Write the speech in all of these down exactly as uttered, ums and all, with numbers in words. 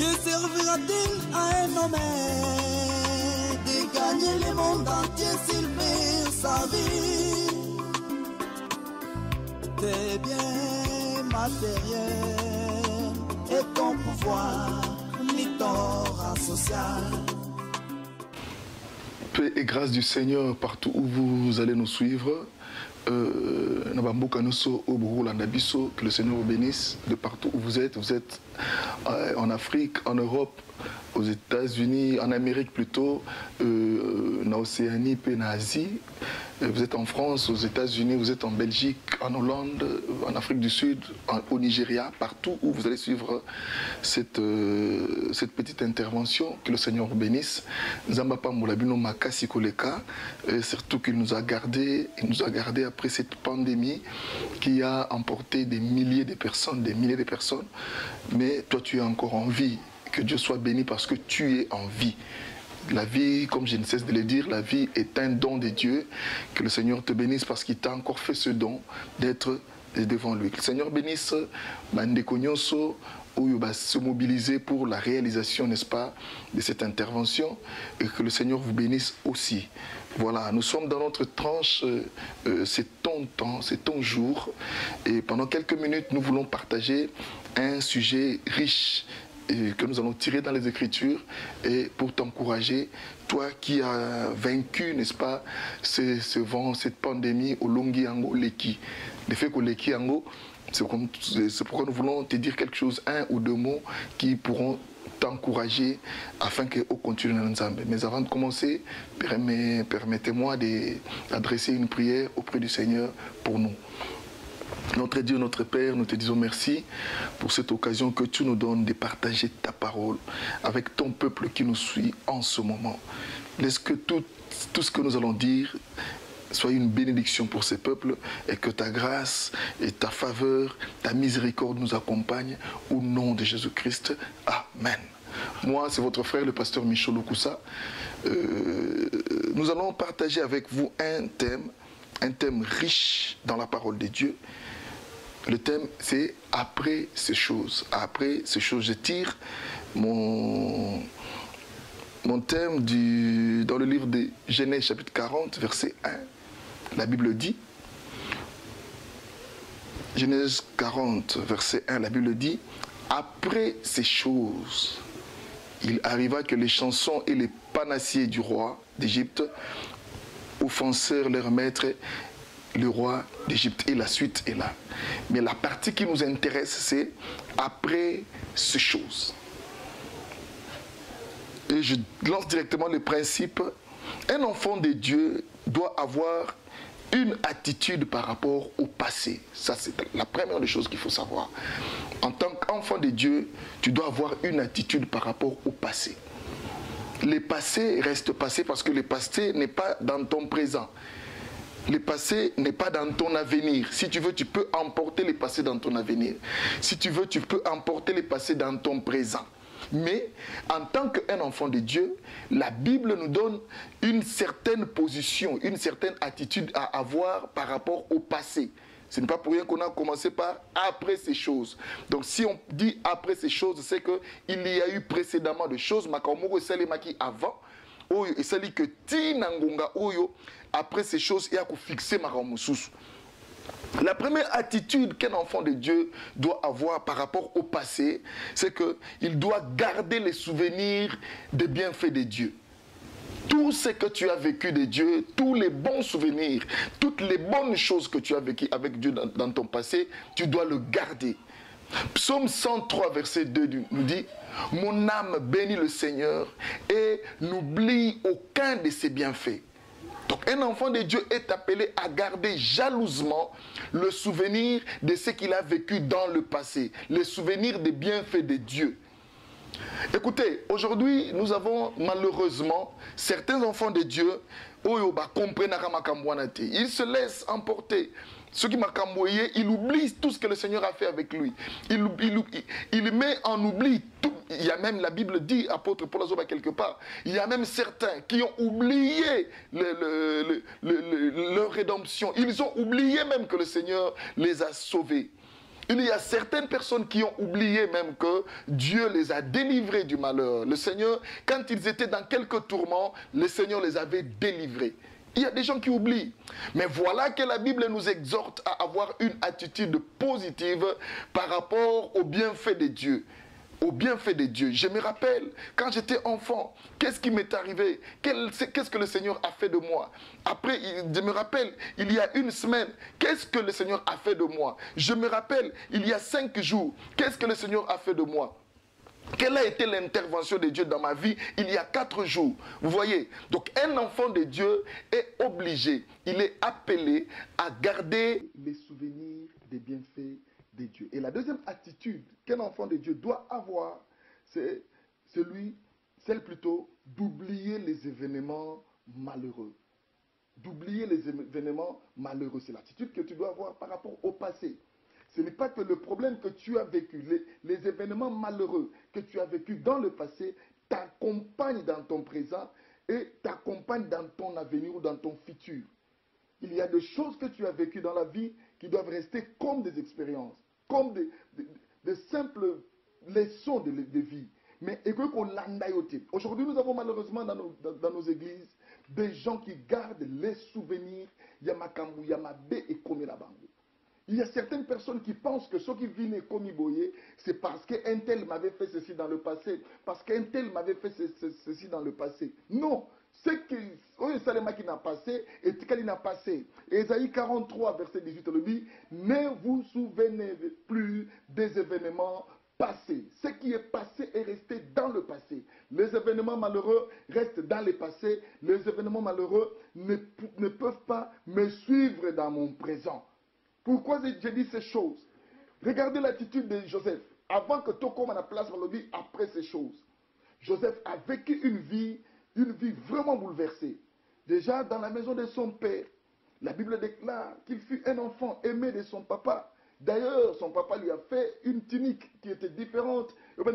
Que servira-t-il à un homme de gagner le monde entier s'il perd sa vie? Tes biens matériels et ton pouvoir, ni ton rang social. Paix et grâce du Seigneur partout où vous allez nous suivre. Euh, que le Seigneur vous bénisse de partout où vous êtes. Vous êtes en Afrique, en Europe, aux États-Unis, en Amérique plutôt, euh, en Océanie, puis en Asie. Vous êtes en France, aux États-Unis, vous êtes en Belgique, en Hollande, en Afrique du Sud, en, au Nigeria, partout où vous allez suivre cette, euh, cette petite intervention. Que le Seigneur vous bénisse. Zambapa Moulabino Makasi Koleka, surtout qu'il nous a gardés, il nous a gardés après cette pandémie qui a emporté des milliers de personnes, des milliers de personnes. Mais toi, tu es encore en vie. Que Dieu soit béni parce que tu es en vie. La vie, comme je ne cesse de le dire, la vie est un don de Dieu. Que le Seigneur te bénisse parce qu'il t'a encore fait ce don d'être devant lui. Que le Seigneur bénisse Bandeko Nyonso, où il va se mobiliser pour la réalisation, n'est-ce pas, de cette intervention. Et que le Seigneur vous bénisse aussi. Voilà, nous sommes dans notre tranche, euh, c'est ton temps, c'est ton jour. Et pendant quelques minutes, nous voulons partager un sujet riche et que nous allons tirer dans les Écritures et pour t'encourager, toi qui as vaincu, n'est-ce pas, ce, ce vent, cette pandémie au Longi Ango Leki. Le fait qu'au Leki Ango, c'est pourquoi nous voulons te dire quelque chose, un ou deux mots qui pourront t'encourager afin qu'on continue dans Nzambe. Mais avant de commencer, permettez-moi d'adresser une prière auprès du Seigneur pour nous. Notre Dieu, notre Père, nous te disons merci pour cette occasion que tu nous donnes de partager ta parole avec ton peuple qui nous suit en ce moment. Laisse que tout, tout ce que nous allons dire soit une bénédiction pour ces peuples et que ta grâce et ta faveur, ta miséricorde nous accompagnent au nom de Jésus-Christ. Amen. Moi, c'est votre frère, le pasteur Michel Okusa. Euh, nous allons partager avec vous un thème, un thème riche dans la parole de Dieu. Le thème, c'est « Après ces choses ». Après ces choses, je tire mon, mon thème du, dans le livre de Genèse, chapitre quarante, verset un. La Bible dit, Genèse quarante, verset un, la Bible dit « Après ces choses, il arriva que les chansons et les panassiers du roi d'Égypte offensèrent leur maître, le roi d'Égypte. » Et la suite est là. Mais la partie qui nous intéresse, c'est après ces choses. Et je lance directement le principe. Un enfant de Dieu doit avoir une attitude par rapport au passé. Ça, c'est la première des choses qu'il faut savoir. En tant qu'enfant de Dieu, tu dois avoir une attitude par rapport au passé. Le passé reste passé parce que le passé n'est pas dans ton présent. Le passé n'est pas dans ton avenir. Si tu veux, tu peux emporter le passé dans ton avenir. Si tu veux, tu peux emporter le passé dans ton présent. Mais en tant qu'un enfant de Dieu, la Bible nous donne une certaine position, une certaine attitude à avoir par rapport au passé. Ce n'est pas pour rien qu'on a commencé par après ces choses. Donc si on dit après ces choses, c'est qu'il y a eu précédemment des choses, avant, et c'est que Tinangonga Oyo, après ces choses, il y a fixer Maramusus. La première attitude qu'un enfant de Dieu doit avoir par rapport au passé, c'est qu'il doit garder les souvenirs des bienfaits de Dieu. Tout ce que tu as vécu de Dieu, tous les bons souvenirs, toutes les bonnes choses que tu as vécues avec Dieu dans, dans ton passé, tu dois le garder. Psaume cent trois, verset deux nous dit « Mon âme bénit le Seigneur et n'oublie aucun de ses bienfaits. » Donc un enfant de Dieu est appelé à garder jalousement le souvenir de ce qu'il a vécu dans le passé, le souvenir des bienfaits de Dieu. Écoutez, aujourd'hui, nous avons malheureusement certains enfants de Dieu, ils se laissent emporter. Ceux qui m'ont il oublie tout ce que le Seigneur a fait avec lui. Il, il, il, il met en oubli tout. Il y a même, la Bible dit, apôtre Paul Azoba quelque part, il y a même certains qui ont oublié le, le, le, le, le, leur rédemption. Ils ont oublié même que le Seigneur les a sauvés. Il y a certaines personnes qui ont oublié même que Dieu les a délivrés du malheur. Le Seigneur, quand ils étaient dans quelques tourments, le Seigneur les avait délivrés. Il y a des gens qui oublient. Mais voilà que la Bible nous exhorte à avoir une attitude positive par rapport aux bienfaits de Dieu. Aux bienfaits de Dieu. Je me rappelle, quand j'étais enfant, qu'est-ce qui m'est arrivé? Qu'est-ce que le Seigneur a fait de moi? Après, je me rappelle, il y a une semaine, qu'est-ce que le Seigneur a fait de moi? Je me rappelle, il y a cinq jours, qu'est-ce que le Seigneur a fait de moi? Quelle a été l'intervention de Dieu dans ma vie il y a quatre jours? Vous voyez, donc un enfant de Dieu est obligé, il est appelé à garder les souvenirs des bienfaits de Dieu. Et la deuxième attitude qu'un enfant de Dieu doit avoir, c'est celui, celle plutôt d'oublier les événements malheureux. D'oublier les événements malheureux. C'est l'attitude que tu dois avoir par rapport au passé. Ce n'est pas que le problème que tu as vécu, les, les événements malheureux que tu as vécu dans le passé t'accompagnent dans ton présent et t'accompagnent dans ton avenir ou dans ton futur. Il y a des choses que tu as vécues dans la vie qui doivent rester comme des expériences, comme des, des, des simples leçons de, de vie. Mais aujourd'hui, nous avons malheureusement dans nos, dans, dans nos églises des gens qui gardent les souvenirs Yamakambu, Yamabe et Komelabangu. Il y a certaines personnes qui pensent que ce qui vient comme Iboye, c'est parce qu'un tel m'avait fait ceci dans le passé, parce qu'un tel m'avait fait ceci dans le passé. Non, ce qui qui n'a passé et ce qu'il n'a passé. Ésaïe quarante-trois, verset dix-huit, le dit, ne vous souvenez plus des événements passés. Ce qui est passé est resté dans le passé. Les événements malheureux restent dans le passé. Les événements malheureux ne, ne peuvent pas me suivre dans mon présent. Pourquoi je dis ces choses? Regardez l'attitude de Joseph. Avant que Toko à la place, on le dit après ces choses. Joseph a vécu une vie, une vie vraiment bouleversée. Déjà dans la maison de son père, la Bible déclare qu'il fut un enfant aimé de son papa. D'ailleurs, son papa lui a fait une tunique qui était différente. Mais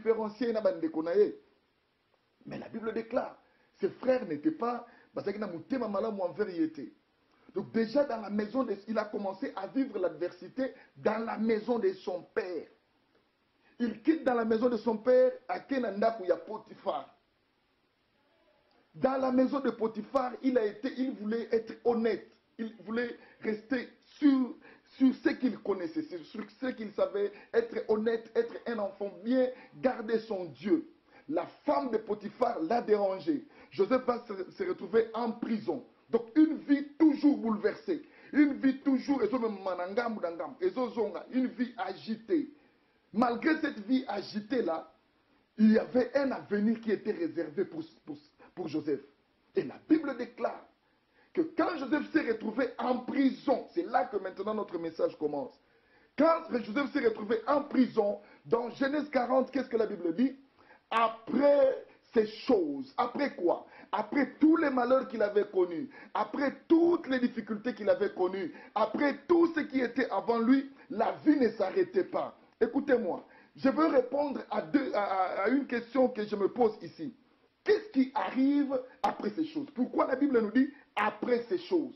la Bible déclare, ses frères n'étaient pas, parce qu'il n'a pas malade en vérité. Donc déjà dans la maison, de, il a commencé à vivre l'adversité dans la maison de son père. Il quitte dans la maison de son père à Kenanda où il y a Potiphar. Dans la maison de Potiphar, il, a été, il voulait être honnête. Il voulait rester sur, sur ce qu'il connaissait, sur ce qu'il savait, être honnête, être un enfant bien, garder son Dieu. La femme de Potiphar l'a dérangé. Joseph va se, se retrouver en prison. Donc une vie toujours bouleversée, une vie toujours, une vie agitée. Malgré cette vie agitée-là, il y avait un avenir qui était réservé pour, pour, pour Joseph. Et la Bible déclare que quand Joseph s'est retrouvé en prison, c'est là que maintenant notre message commence. Quand Joseph s'est retrouvé en prison, dans Genèse quarante, qu'est-ce que la Bible dit? Après ces choses, après quoi? Après tous les malheurs qu'il avait connus, après toutes les difficultés qu'il avait connues, après tout ce qui était avant lui, la vie ne s'arrêtait pas. Écoutez-moi, je veux répondre à, deux, à, à une question que je me pose ici. Qu'est-ce qui arrive après ces choses? Pourquoi la Bible nous dit après ces choses?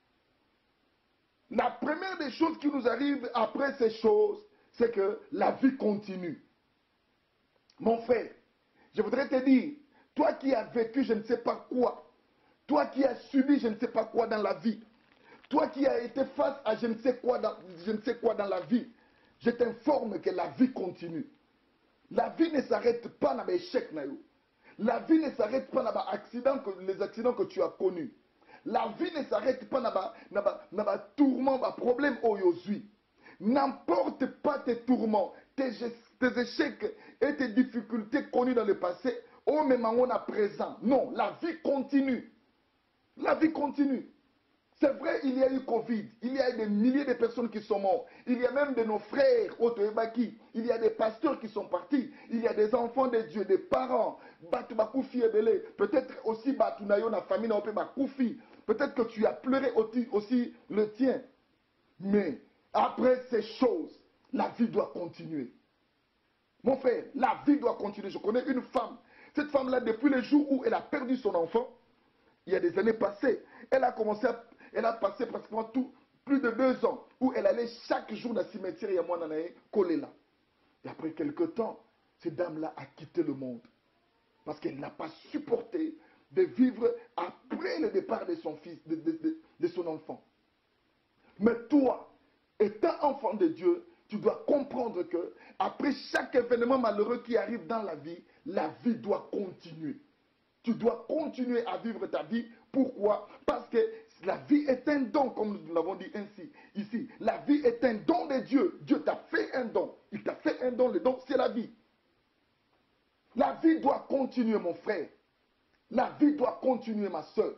La première des choses qui nous arrive après ces choses, c'est que la vie continue. Mon frère, je voudrais te dire, toi qui as vécu je ne sais pas quoi, toi qui as subi je ne sais pas quoi dans la vie, toi qui as été face à je ne sais quoi dans, je ne sais quoi dans la vie, je t'informe que la vie continue. La vie ne s'arrête pas dans les échecs. La vie ne s'arrête pas dans les accidents que, les accidents que tu as connus. La vie ne s'arrête pas dans les tourments, les problèmes aujourd'hui. N'emporte pas tes tourments, tes, tes échecs et tes difficultés connues dans le passé, au même moment à présent. Non, la vie continue. La vie continue. C'est vrai, il y a eu Covid, il y a eu des milliers de personnes qui sont mortes. Il y a même de nos frères, Otoebaki, il y a des pasteurs qui sont partis. Il y a des enfants de Dieu, des parents. Peut-être aussi Batunayo, la famille, peut-être que tu as pleuré aussi, aussi le tien. Mais après ces choses, la vie doit continuer. Mon frère, la vie doit continuer. Je connais une femme. Cette femme-là, depuis le jour où elle a perdu son enfant, il y a des années passées, elle a commencé à, elle a passé pratiquement tout, plus de deux ans, où elle allait chaque jour dans le cimetière, il y a moi, collé là. Et après quelques temps, cette dame-là a quitté le monde. Parce qu'elle n'a pas supporté de vivre après le départ de son fils, de, de, de, de son enfant. Mais toi, étant enfant de Dieu, tu dois comprendre que après chaque événement malheureux qui arrive dans la vie, la vie doit continuer. Tu dois continuer à vivre ta vie. Pourquoi? Parce que la vie est un don, comme nous l'avons dit ainsi ici. La vie est un don de Dieu. Dieu t'a fait un don. Il t'a fait un don. Le don, c'est la vie. La vie doit continuer, mon frère. La vie doit continuer, ma soeur.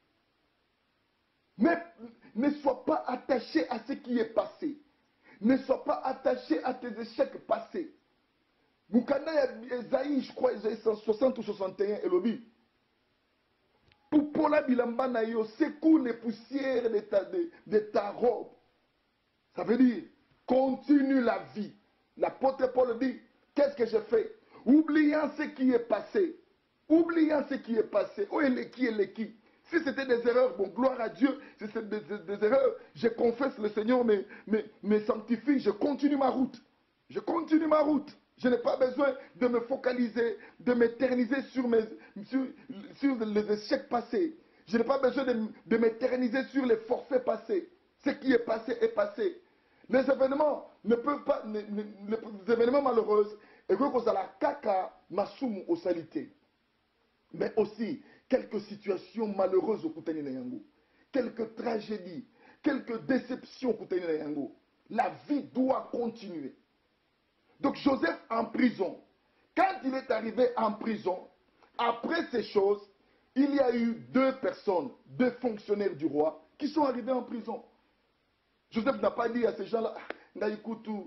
Mais ne sois pas attaché à ce qui est passé. Ne sois pas attaché à tes échecs passés. Moukana Esaïe, je crois, Esaïe cent soixante ou soixante et un, et lobby. Pour Paula Bilamba Nayo, secoue les poussières de ta, de, de ta robe. Ça veut dire, continue la vie. L'apôtre Paul dit, qu'est-ce que je fais? Oubliant ce qui est passé. Oubliant ce qui est passé. Oh, et les qui et les qui. Si c'était des erreurs, bon, gloire à Dieu. Si c'est des, des, des erreurs, je confesse, le Seigneur me, me, me sanctifie. Je continue ma route. Je continue ma route. Je n'ai pas besoin de me focaliser, de m'éterniser sur, mes, sur, sur les échecs passés. Je n'ai pas besoin de, de m'éterniser sur les forfaits passés. Ce qui est passé est passé. Les événements ne peuvent pas, ne, ne, les événements malheureux, et que vous allez caca, masumu au salité. Mais aussi, quelques situations malheureuses au Koutani Nayango, quelques tragédies, quelques déceptions au Koutani Nayango. La vie doit continuer. Donc Joseph en prison, quand il est arrivé en prison, après ces choses, il y a eu deux personnes, deux fonctionnaires du roi, qui sont arrivés en prison. Joseph n'a pas dit à ces gens-là, c'est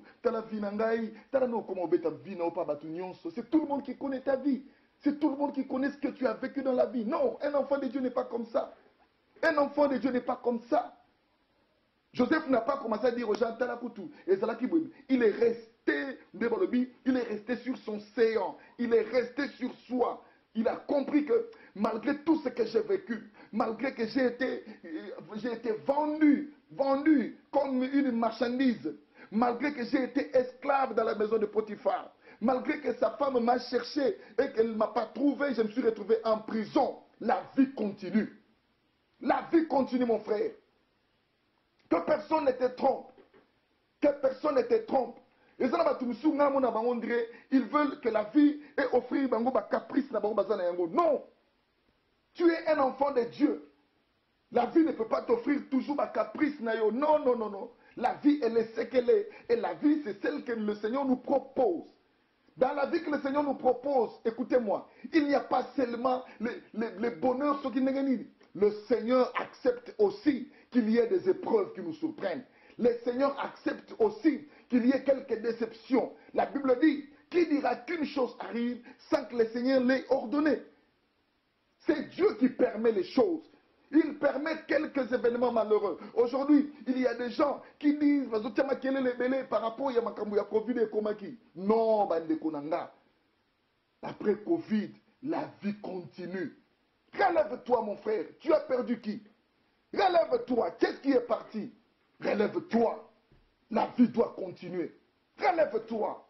tout le monde qui connaît ta vie. C'est tout le monde qui connaît ce que tu as vécu dans la vie. Non, un enfant de Dieu n'est pas comme ça. Un enfant de Dieu n'est pas comme ça. Joseph n'a pas commencé à dire aux gens, il est resté, il est resté sur son séant. Il est resté sur soi. Il a compris que malgré tout ce que j'ai vécu, malgré que j'ai été, j'ai été vendu, vendu comme une marchandise, malgré que j'ai été esclave dans la maison de Potiphar, malgré que sa femme m'a cherché et qu'elle ne m'a pas trouvé, je me suis retrouvé en prison. La vie continue. La vie continue, mon frère. Que personne ne te trompe. Que personne ne te trompe. Ils veulent que la vie ait offert un caprice. Non. Tu es un enfant de Dieu. La vie ne peut pas t'offrir toujours un caprice. Non, non, non, non. La vie, elle est ce qu'elle est. Et la vie, c'est celle que le Seigneur nous propose. Dans la vie que le Seigneur nous propose, écoutez-moi, il n'y a pas seulement les, les, les bonheurs. Le Seigneur accepte aussi qu'il y ait des épreuves qui nous surprennent. Le Seigneur accepte aussi qu'il y ait quelques déceptions. La Bible dit, qui dira qu'une chose arrive sans que le Seigneur l'ait ordonné? C'est Dieu qui permet les choses. Il permet quelques événements malheureux. Aujourd'hui, il y a des gens qui disent par rapport à Covid et Komaki. Non, après Covid, la vie continue. Relève-toi, mon frère. Tu as perdu qui? Relève-toi. Qu'est-ce qui est parti? Relève-toi. La vie doit continuer. Relève-toi.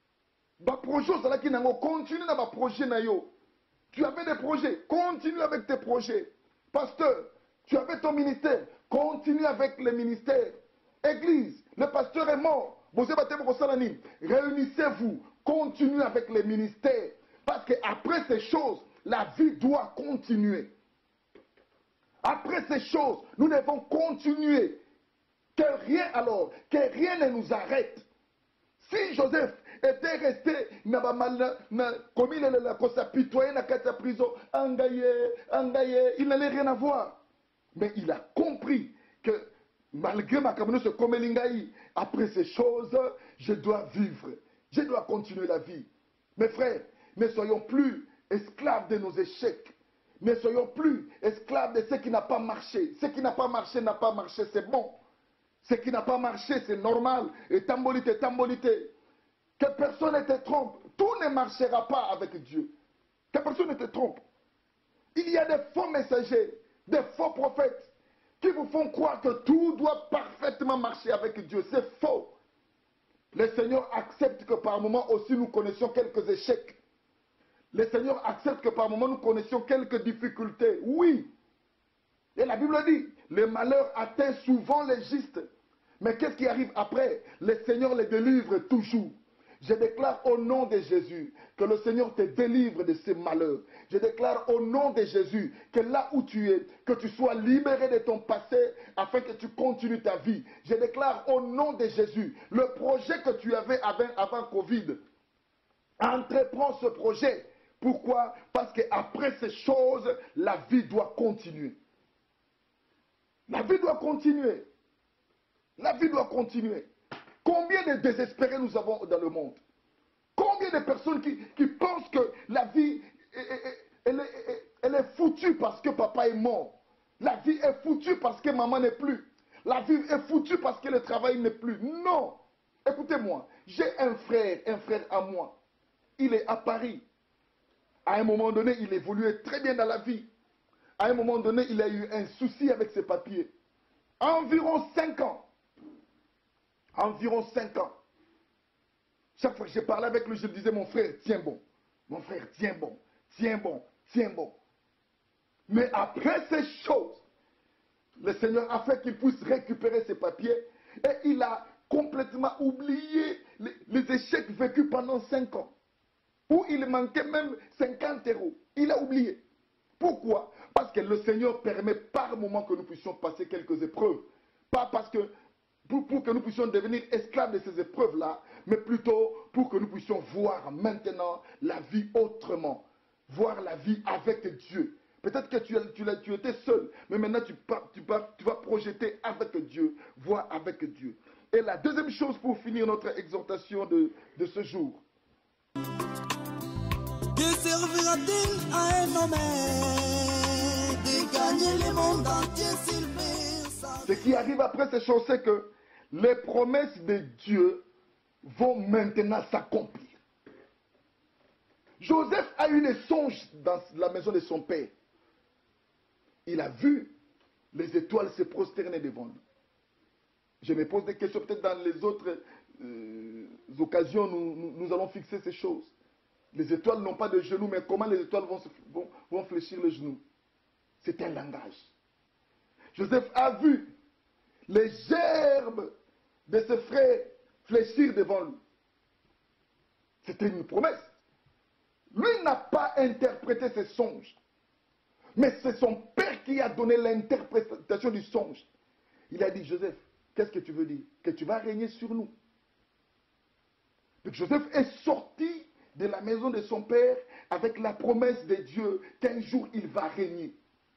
Continue dans ma projet. Tu avais des projets. Continue avec tes projets. Pasteur, tu avais ton ministère. Continue avec le ministère. Église, le pasteur est mort. Réunissez-vous. Continuez avec les ministères. Parce qu'après ces choses, la vie doit continuer. Après ces choses, nous devons continuer. Que rien alors, que rien ne nous arrête. Si Joseph était resté, comme il est s'apitoyer dans la prison, il n'allait rien avoir. Mais il a compris que malgré ma communauté, après ces choses, je dois vivre. Je dois continuer la vie. Mes frères, ne soyons plus esclaves de nos échecs. Ne soyons plus esclaves de ce qui n'a pas marché. Ce qui n'a pas marché n'a pas marché, c'est bon. Ce qui n'a pas marché, c'est normal. Et tambolité, tambolité. Que personne ne te trompe. Tout ne marchera pas avec Dieu. Que personne ne te trompe. Il y a des faux messagers, des faux prophètes qui vous font croire que tout doit parfaitement marcher avec Dieu. C'est faux. Le Seigneur accepte que par moments aussi nous connaissions quelques échecs. Le Seigneur accepte que par moments nous connaissions quelques difficultés. Oui. Et la Bible dit, le malheur atteint souvent les justes. Mais qu'est-ce qui arrive après? Le Seigneur les délivre toujours. Je déclare au nom de Jésus que le Seigneur te délivre de ces malheurs. Je déclare au nom de Jésus que là où tu es, que tu sois libéré de ton passé afin que tu continues ta vie. Je déclare au nom de Jésus le projet que tu avais avant, avant Covid. Entreprends ce projet. Pourquoi? Parce qu'après ces choses, la vie doit continuer. La vie doit continuer. La vie doit continuer. Combien de désespérés nous avons dans le monde? Combien de personnes qui, qui pensent que la vie, elle est, elle est foutue parce que papa est mort. La vie est foutue parce que maman n'est plus. La vie est foutue parce que le travail n'est plus. Non. Écoutez-moi, j'ai un frère, un frère à moi. Il est à Paris. À un moment donné, il évoluait très bien dans la vie. À un moment donné, il a eu un souci avec ses papiers. Environ cinq ans. Environ cinq ans. Chaque fois que je parlais avec lui, je disais, mon frère, tiens bon. Mon frère, tiens bon. Tiens bon. Tiens bon. Mais après ces choses, le Seigneur a fait qu'il puisse récupérer ses papiers et il a complètement oublié les, les échecs vécus pendant cinq ans. Où il manquait même cinquante euros. Il a oublié. Pourquoi? Parce que le Seigneur permet par moment que nous puissions passer quelques épreuves. Pas parce que Pour, pour que nous puissions devenir esclaves de ces épreuves-là, mais plutôt pour que nous puissions voir maintenant la vie autrement. Voir la vie avec Dieu. Peut-être que tu, tu, tu étais seul, mais maintenant tu, tu, tu vas projeter avec Dieu, voir avec Dieu. Et la deuxième chose pour finir notre exhortation de, de ce jour. Que servira-t-il à un homme de gagner le monde entier s'il met sa... Ce qui arrive après ces choses, c'est que les promesses de Dieu vont maintenant s'accomplir. Joseph a eu des songes dans la maison de son père. Il a vu les étoiles se prosterner devant lui. Je me pose des questions, peut-être dans les autres euh, occasions, nous, nous, nous allons fixer ces choses. Les étoiles n'ont pas de genoux, mais comment les étoiles vont, se, vont, vont fléchir les genoux? C'est un langage. Joseph a vu les gerbes de ses frères fléchir devant lui. C'était une promesse. Lui n'a pas interprété ses songes. Mais c'est son père qui a donné l'interprétation du songe. Il a dit, Joseph, qu'est-ce que tu veux dire? Que tu vas régner sur nous. Donc Joseph est sorti de la maison de son père avec la promesse de Dieu qu'un jour il va régner.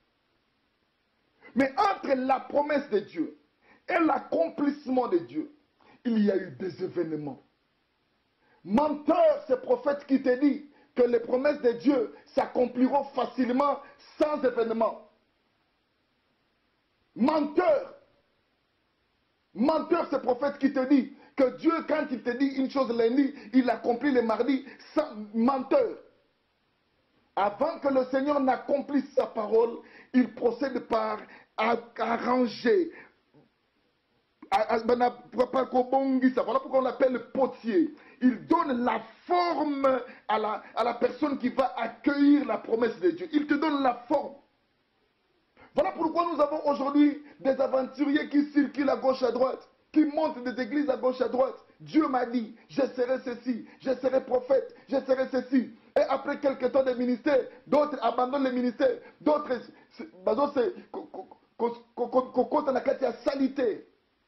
Mais entre la promesse de Dieu et l'accomplissement de Dieu, il y a eu des événements. Menteur, ce prophète qui te dit que les promesses de Dieu s'accompliront facilement sans événement. Menteur. Menteur, ce prophète qui te dit que Dieu, quand il te dit une chose lundi, il l'accomplit le mardi. Sans... Menteur. Avant que le Seigneur n'accomplisse sa parole, il procède par arranger. Voilà pourquoi on l'appelle le potier. Il donne la forme à la, à la personne qui va accueillir la promesse de Dieu. Il te donne la forme. Voilà pourquoi nous avons aujourd'hui des aventuriers qui circulent à gauche à droite, qui montent des églises à gauche à droite. Dieu m'a dit, je serai ceci, je serai prophète, je serai ceci. Et après quelques temps de ministère, d'autres abandonnent le ministère, d'autres se la carte à salité.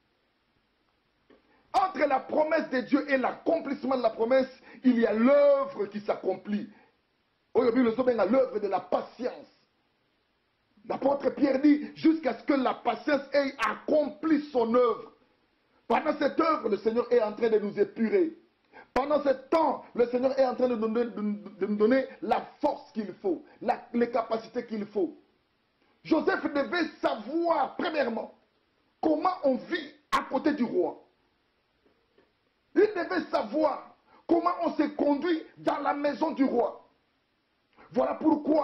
Entre la promesse de Dieu et l'accomplissement de la promesse, il y a l'œuvre qui s'accomplit. Aujourd'hui, nous sommes à l'œuvre de la patience. L'apôtre Pierre dit, jusqu'à ce que la patience ait accompli son œuvre. Pendant cette œuvre, le Seigneur est en train de nous épurer. Pendant ce temps, le Seigneur est en train de nous donner, de, de nous donner la force qu'il faut, la, les capacités qu'il faut. Joseph devait savoir, premièrement, comment on vit à côté du roi. Il devait savoir comment on se conduit dans la maison du roi. Voilà pourquoi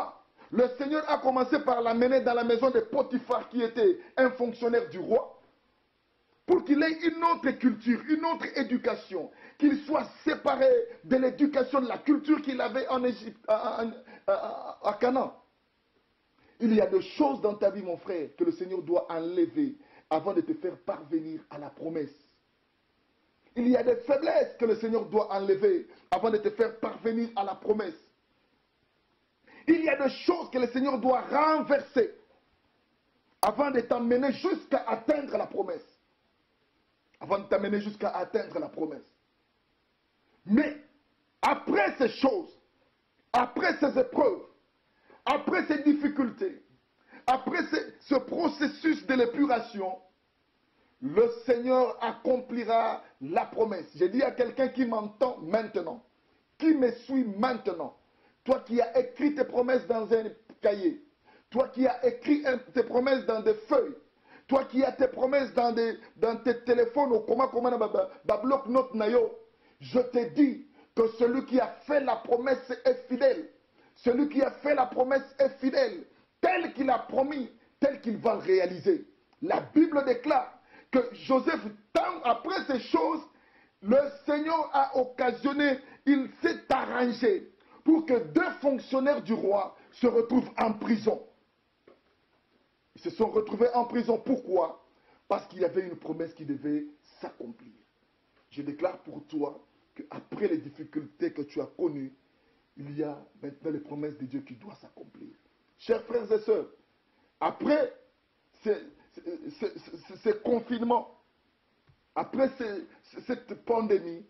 Le Seigneur a commencé par l'amener dans la maison de Potiphar, qui était un fonctionnaire du roi, pour qu'il ait une autre culture, une autre éducation, qu'il soit séparé de l'éducation, de la culture qu'il avait en Égypte, à, à, à, à Canaan. Il y a des choses dans ta vie, mon frère, que le Seigneur doit enlever avant de te faire parvenir à la promesse. Il y a des faiblesses que le Seigneur doit enlever avant de te faire parvenir à la promesse. Il y a des choses que le Seigneur doit renverser avant de t'emmener jusqu'à atteindre la promesse. Avant de t'amener jusqu'à atteindre la promesse. Mais après ces choses, après ces épreuves, après ces difficultés, après ce, ce processus de l'épuration, le Seigneur accomplira la promesse. J'ai dit à quelqu'un qui m'entend maintenant, qui me suit maintenant, toi qui as écrit tes promesses dans un cahier, toi qui as écrit un, tes promesses dans des feuilles, toi qui as tes promesses dans, des, dans tes téléphones, ou comment, comment, bloc note nayo, je te dis que celui qui a fait la promesse est fidèle. Celui qui a fait la promesse est fidèle. Tel qu'il a promis, tel qu'il va le réaliser. La Bible déclare que Joseph, tant après ces choses, le Seigneur a occasionné, il s'est arrangé pour que deux fonctionnaires du roi se retrouvent en prison. Ils se sont retrouvés en prison. Pourquoi? Parce qu'il y avait une promesse qui devait s'accomplir. Je déclare pour toi qu'après les difficultés que tu as connues, il y a maintenant les promesses de Dieu qui doivent s'accomplir. Chers frères et sœurs, après ces, ces, ces, ces confinements, après ces, cette pandémie,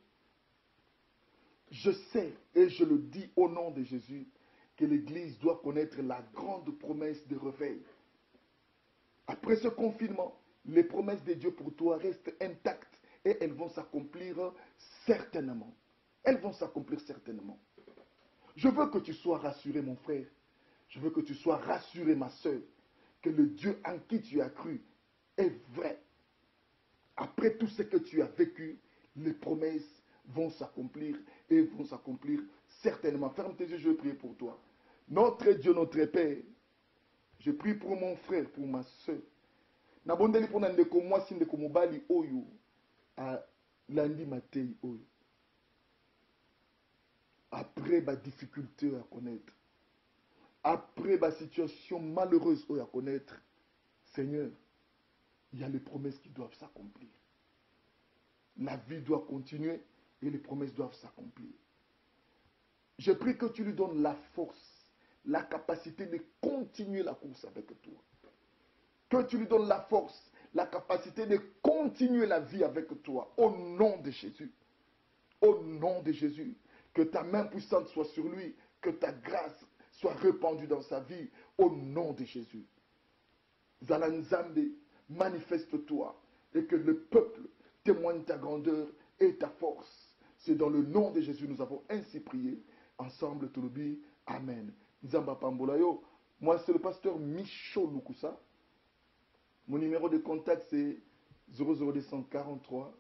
je sais et je le dis au nom de Jésus que l'Église doit connaître la grande promesse de réveil. Après ce confinement, les promesses de Dieu pour toi restent intactes et elles vont s'accomplir certainement. Elles vont s'accomplir certainement. Je veux que tu sois rassuré, mon frère. Je veux que tu sois rassuré, ma soeur, que le Dieu en qui tu as cru est vrai. Après tout ce que tu as vécu, les promesses vont s'accomplir et vont s'accomplir certainement. Ferme tes yeux, je vais prier pour toi. Notre Dieu, notre Père, je prie pour mon frère, pour ma soeur. Nabondeli pour ndeko mwasi ndeko mobali oyo a lundi matei oyo. Après ma difficulté à connaître, après ma situation malheureuse à connaître, Seigneur, il y a les promesses qui doivent s'accomplir. La vie doit continuer et les promesses doivent s'accomplir. Je prie que tu lui donnes la force, la capacité de continuer la course avec toi. Que tu lui donnes la force, la capacité de continuer la vie avec toi. Au nom de Jésus. Au nom de Jésus. Que ta main puissante soit sur lui. Que ta grâce soit répandue dans sa vie. Au nom de Jésus. Zalanzambe, manifeste-toi. Et que le peuple témoigne ta grandeur et ta force. C'est dans le nom de Jésus nous avons ainsi prié. Ensemble, Tolobi. Amen. Nzamba Pambolayo. Moi, c'est le pasteur Micho Lukusa. Mon numéro de contact, c'est zéro zéro deux cent quarante-trois,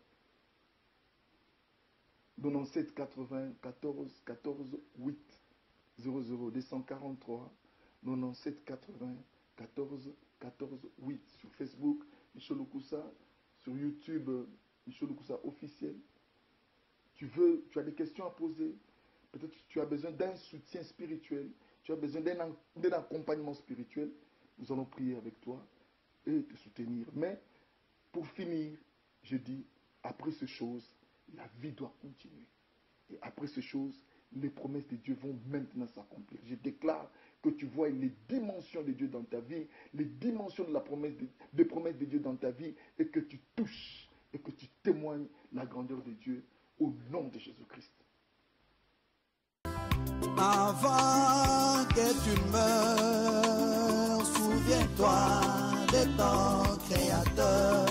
quatre-vingt-dix-sept, quatre-vingts, quatorze, quatorze, huit. zéro zéro deux cent quarante-trois, quatre-vingt-dix-sept, quatre-vingts, quatorze, quatorze, huit. Sur Facebook, Micho Lukusa. Sur YouTube, Micho Lukusa officiel. Tu veux, tu as des questions à poser. Peut-être que tu as besoin d'un soutien spirituel. Tu as besoin d'un accompagnement spirituel. Nous allons prier avec toi et te soutenir. Mais, pour finir, je dis, après ces choses, la vie doit continuer. Et après ces choses, les promesses de Dieu vont maintenant s'accomplir. Je déclare que tu vois les dimensions de Dieu dans ta vie, les dimensions de la promesse de, de promesses de Dieu dans ta vie, et que tu touches et que tu témoignes la grandeur de Dieu au nom de Jésus-Christ. Avant que tu meurs, souviens-toi de ton Créateur.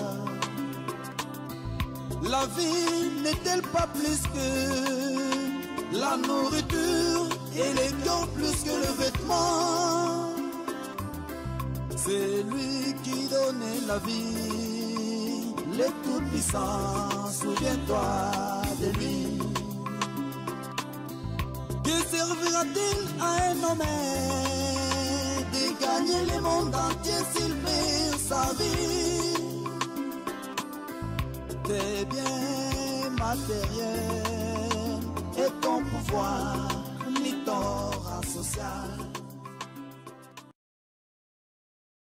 La vie n'est-elle pas plus que la nourriture et les gants plus que le vêtement? C'est lui qui donnait la vie, le Tout-Puissant, souviens-toi de lui. Que servira-t-il à un homme gagner le monde entier s'il perd sa vie. Tes biens matériels et ton pouvoir, ni ton rang social.